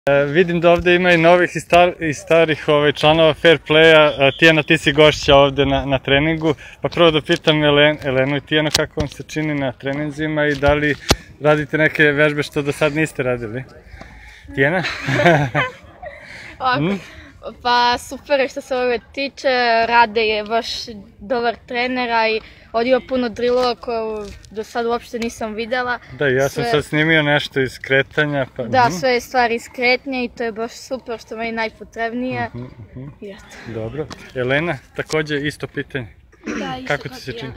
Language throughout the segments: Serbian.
Vidim da ovde ima i novih i starih članova Fair Playa. Tijana, ti si gošća ovde na treningu, pa prvo da pitam Elenu i Tijana kako vam se čini na treninzima i da li radite neke vežbe što do sad niste radili? Tijana? Pa super je što se ove tiče, Rade je baš dobar trenera i odio puno drillova koje do sad uopšte nisam videla. Da, ja sam sad snimio nešto iz kretanja. Da, sve je stvari iz kretnja i to je baš super što meni najpotrebnije. Dobro. Elena, takođe isto pitanje. Da, isto kako ti se čini?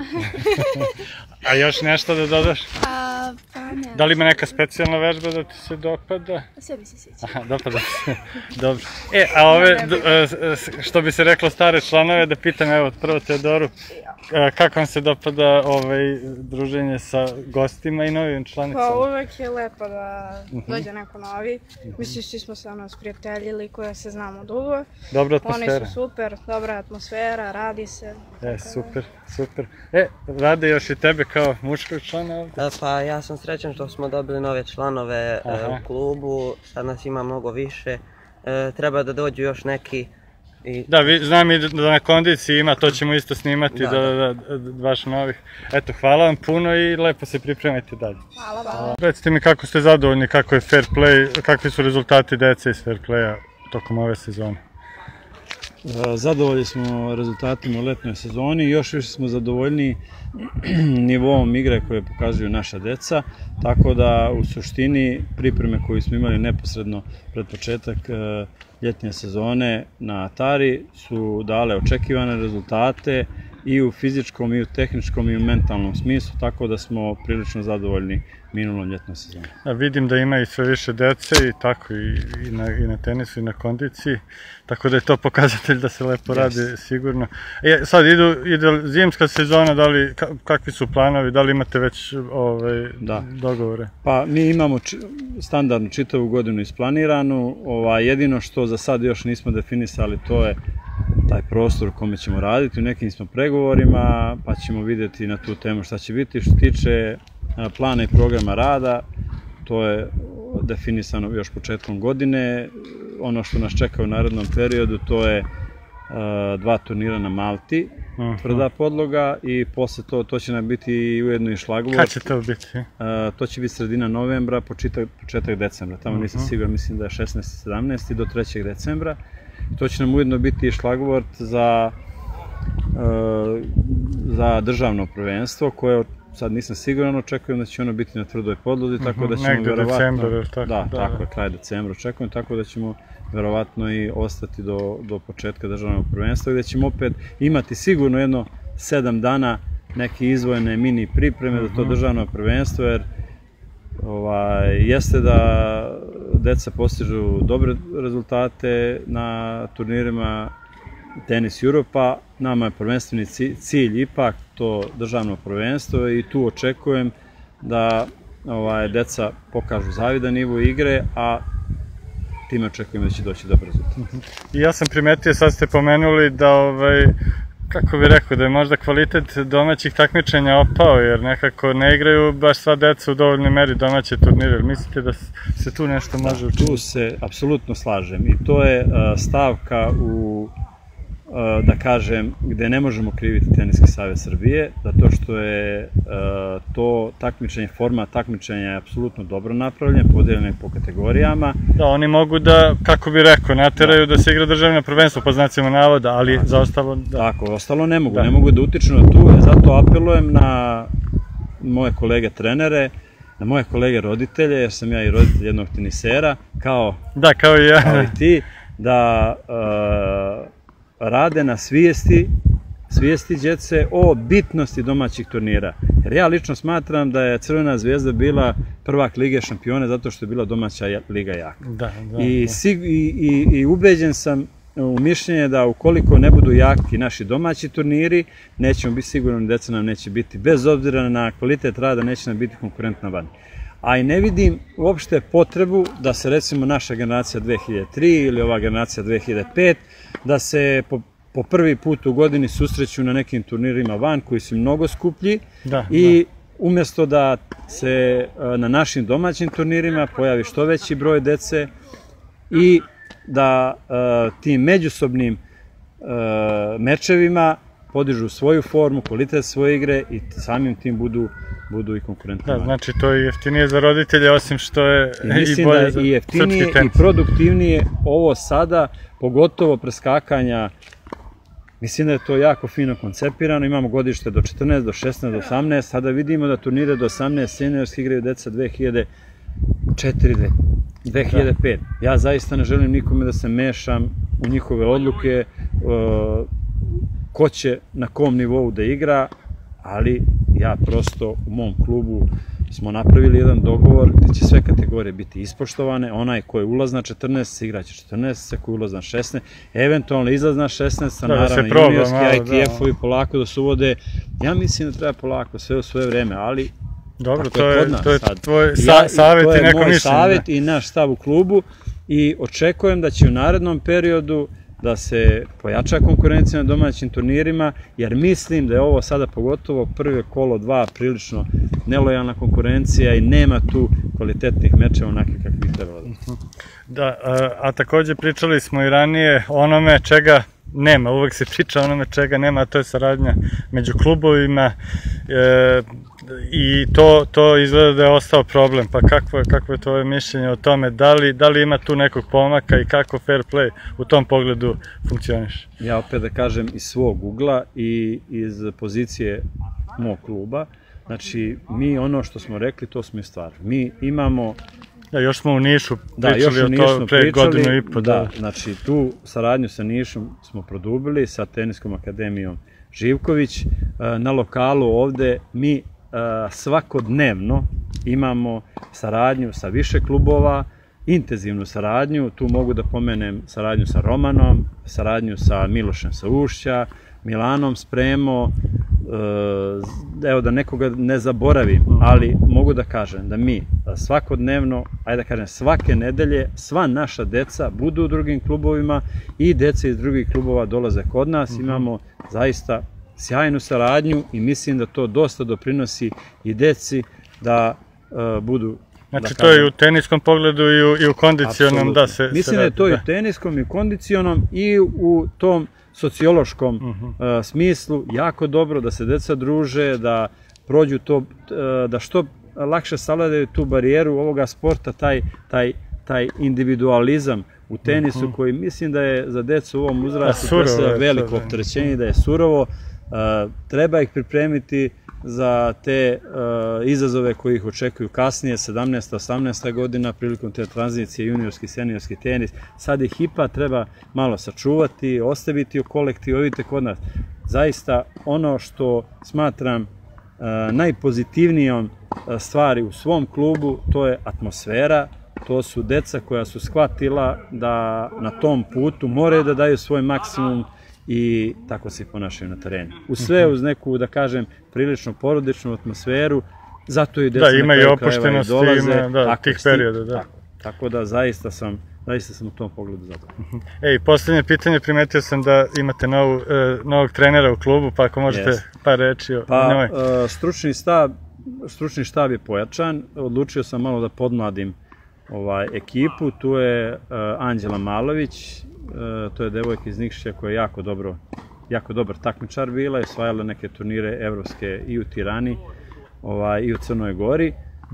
A još nešto da dodaš? Pa ne. Da li ima neka specijalna vežba da ti se dopada? Sve mi se sjeća. Aha, dopada se. Dobro. A ove, što bi se reklo, stare članove, da pitam, evo, prvo Teodoru, kako vam se dopada druženje sa gostima i novim članicama? Pa uvek je lepo da dođe neko novi. Mislim, svi smo se sprijateljili koje se znamo dugo. Dobra atmosfera. Oni su super, dobra atmosfera, radi se. Super, super. Rade još i tebe kao muškog člana ovde? Pa ja sam srećan što smo dobili nove članove u klubu, sad nas ima mnogo više. Treba da dođu još neki. Da, znam i da na kondiciji ima, to ćemo isto snimati, baš novih. Eto, hvala vam puno i lepo se pripremajte dalje. Hvala. Recite mi kako ste zadovoljni, kako je Fair Play, kakvi su rezultati dece iz Fair Playa tokom ove sezone? Zadovoljni smo rezultatima u letnjoj sezoni i još više smo zadovoljni nivoom igre koje pokazuju naša deca, tako da u suštini pripreme koje smo imali neposredno pred početak ljetnje sezone na Atari su dale očekivane rezultate i u fizičkom, i u tehničkom, i u mentalnom smislu, tako da smo prilično zadovoljni minulom ljetnom sezonom. Vidim da ima i sve više dece i tako i na tenisu i na kondiciji, tako da je to pokazatelj da se lepo radi sigurno. Sad ide zimska sezona, kakvi su planovi, da li imate već dogovore? Pa mi imamo standardnu čitavu godinu isplaniranu, jedino što za sad još nismo definisali to je taj prostor u kome ćemo raditi, u nekim smo pregovorima pa ćemo vidjeti na tu temu šta će biti. Što se tiče plana i programa rada, to je definisano još početkom godine. Ono što nas čeka u narednom periodu to je 2 turnira na Malti, tvrda podloga, i posle to će nam biti ujedno i šlagvort. Kad će to biti? To će biti sredina novembra, početak decembra, tamo nisam siguran, mislim da je 16. 17. do 3. decembra. To će nam ujedno biti i šlagvort za državno prvenstvo, koje sad nisam siguran, očekujem da će ono biti na tvrdoj podlozi, tako da ćemo negde decembra, tako? Da, tako je, kraj decembra očekujem, tako da ćemo verovatno i ostati do početka državnog prvenstva i da ćemo opet imati sigurno jedno 7 dana neke izvojene mini pripreme za to državno prvenstvo, jer jeste da deca postižu dobre rezultate na turnirima Tenis Europa, nama je prvenstveni cilj ipak to državno prvenstvo i tu očekujem da deca pokažu zavidan nivo igre, a time očekujem da će doći dobar rezultat. I ja sam primetio, sad ste pomenuli da kako bih rekao, da je možda kvalitet domaćih takmičenja opao, jer nekako ne igraju baš sva deca u dovoljnoj meri domaće turnire. Mislite da se tu nešto može učiniti? Tu se apsolutno slažem i to je stavka da kažem, gde ne možemo kriviti Teniski savez Srbije, zato što je to takmičenje, format takmičenja je apsolutno dobro napravljen, podeljeno je po kategorijama. Da, oni mogu da, kako bih rekao, nateraju da se igra državno prvenstvo, po znacima navoda, ali za ostalo... Tako, ostalo ne mogu da utiču na tu, zato apelujem na moje kolege trenere, na moje kolege roditelje, jer sam ja i roditelj jednog tenisera, kao i ja, kao i ti, da rade na svijesti djece o bitnosti domaćih turnira. Jer ja lično smatram da je Crvena zvezda bila prvak Lige šampiona zato što je bila domaća liga jaka. I ubeđen sam u mišljenje da ukoliko ne budu jaki naši domaći turniri, nećemo biti sigurni, deca nam neće biti, bez obzira na kvalitet rada, neće nam biti konkurentna vani. A i ne vidim uopšte potrebu da se recimo naša generacija 2003 ili ova generacija 2005, da se po prvi put u godini susreću na nekim turnirima van koji su mnogo skuplji i umjesto da se na našim domaćim turnirima pojavi što veći broj dece i da tim međusobnim mečevima podižu svoju formu, kvalitet svoje igre i samim tim budu i konkurentni. Da, znači to je jeftinije za roditelje, osim što je i bolje za srpski tenis. Mislim da je i jeftinije i produktivnije ovo sada, pogotovo preskakanja. Mislim da je to jako fino koncepirano, imamo godište do 14, do 16, do 18, sada vidimo da turnire do 18 seniorski igraju deca 2004, 2005. Ja zaista ne želim nikome da se mešam u njihove odluke, ko će na kom nivou da igra, ali ja prosto u mom klubu smo napravili jedan dogovor gde će sve kategorije biti ispoštovane, onaj ko je ulaz na 14, igraće 14, ko je ulaz na 16, eventualno izlaz na 16, naravno juniorski ITF-ovi polako da se uvode. Ja mislim da treba polako sve u svoje vreme, ali dobro, to je tvoj savjet i neko mišljenje. To je moj savjet i naš stav u klubu i očekujem da će u narednom periodu da se pojača konkurencija na domaćim turnirima, jer mislim da je ovo sada pogotovo prve kolo 2 prilično nelojalna konkurencija i nema tu kvalitetnih mečeva onakvih kakvih trebalo da. Da, a takođe pričali smo i ranije o onome čega nema, uvek se priča o onome čega nema, a to je saradnja među klubovima i to izgleda da je ostao problem. Pa kakvo je tvoje mišljenje o tome, da li ima tu nekog pomaka i kako fair play u tom pogledu funkcioniše? Ja opet da kažem iz svog ugla i iz pozicije mog kluba, znači mi ono što smo rekli to smo i stvarili. Mi imamo... Da, još smo u Nišu pričali o to pre godinu i po. Da, znači tu saradnju sa Nišom smo produbili, sa Teniskom akademijom Živković. Na lokalu ovde mi svakodnevno imamo saradnju sa više klubova, intenzivnu saradnju, tu mogu da pomenem saradnju sa Romanom, saradnju sa Milošem sa Ušća, Milanom Spremo, evo da nekoga ne zaboravim, ali mogu da kažem da mi svakodnevno, ajde da kažem svake nedelje, sva naša deca budu u drugim klubovima i deca iz drugih klubova dolaze kod nas, imamo zaista sjajnu saradnju i mislim da to dosta doprinosi i deci da budu... Znači to je u teniskom pogledu i u kondicionom da se radi. Mislim da je to i u teniskom i u kondicionom i u tom sociološkom smislu jako dobro da se deca druže, da prođu to, da što lakše savladaju tu barijeru ovoga sporta, taj individualizam u tenisu koji mislim da je za decu u ovom uzrastu veliko opterećenje, da je surovo. Treba ih pripremiti za te izazove koji ih očekuju kasnije, 17. 18. godina, prilikom te tranzicije juniorski, seniorski tenis. Sad ih ipak treba malo sačuvati, ostaviti u kolektivu. Vidite kod nas, zaista ono što smatram najpozitivnijom stvari u svom klubu, to je atmosfera, to su deca koja su shvatila da na tom putu moraju da daju svoj maksimum i tako se ponašaju na terenu. U sve uz neku, da kažem, prilično porodičnu atmosferu, zato i deca na kraju krajeva i dolaze. Da, tih perioda, da. Tako da zaista sam u tom pogledu zadovoljan. Ej, poslednje pitanje, primetio sam da imate novog trenera u klubu, pa ako možete par reći o njoj. Pa, stručni štab je pojačan, odlučio sam malo da podmladim ekipu, tu je Anđela Malović, to je devojka iz Nikšića koja je jako dobar takmičar bila i osvajala neke turnire evropske i u Tirani i u Crnoj Gori.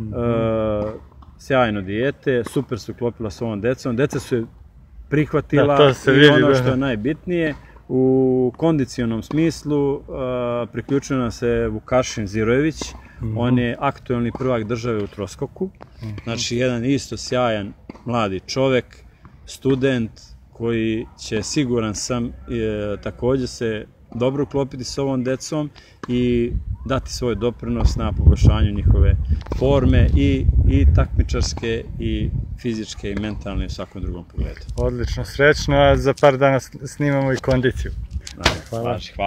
Sjajno dijete, super se uklopila s ovom decom, deca su je prihvatila i ono što je najbitnije, u kondicionom smislu priključio nam se Vukašin Zirojević, on je aktuelni prvak države u troskoku, znači jedan isto sjajan mladi čovek, student koji će, siguran sam, takođe se dobro uklopiti s ovom decom i dati svoj doprinos na poboljšanju njihove forme i takmičarske i fizičke i mentalne i u svakom drugom pogledu. Odlično, srećno, a za par dana snimamo i kondiciju. Hvala.